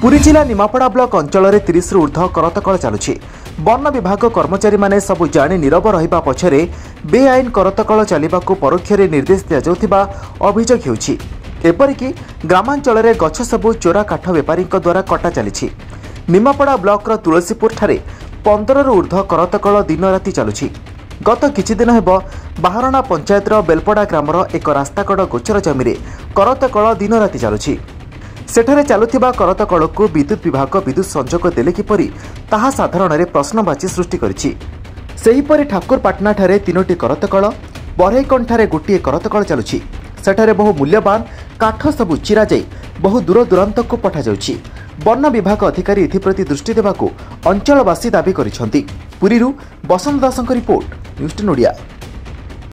पुरी जिला निमापड़ा ब्लॉक अंचल 30 रु ऊर्ध्व करतकल चलुछि। वन विभाग कर्मचारी माने सबु जाणी नीरव रहिबा पछरे बेआईन करतकल चलिबाकू परोक्षरे निर्देश दिया जाउथिबा अभियोग हेउछि। एपरिकी ग्रामांचल गछ सबु चोरा काठ बेपारी द्वारा कटा चली। निमापड़ा ब्लॉक तुलसीपुर ठारे 15 रु ऊर्ध्व करतकल दिन राति चलुछि। गत किछि दिन हेब बाहरणा पंचायतर बेलपड़ा ग्रामर एक रास्ताकड़ गोचर जमी करतकल दिन राति चलुछि। सेठारे चालुथिबा करतकलକୁ विद्युत विभाग विद्युत संजोग देले किपरि ताहा साधारण प्रश्नवाची सृष्टि करिछि। सेहीपरि ठाकुरपाटना ठारे 3टी करतकल, बरईकंठारे गोटिए करतकल चलुछि। सेठारे बहु मूल्यवान काठ सबु चिरा जाई बहु दूर दूरांतक पठा जाउछि। वन विभाग अधिकारी एथिप्रति दृष्टि देबाकू अंचलवासी दाबी करिसेंति। पुरीरू बसंत दासଙ୍କ रिपोर्ट, न्यूज़ 10 ओडिया।